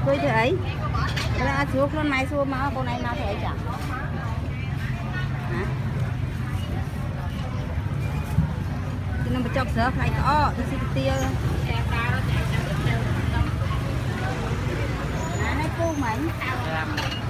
Tôi thấy là xuống con này xuống mà con này nào thấy chẳng hả nó mà chọc sớp này có tôi xin tiêu này cô mấy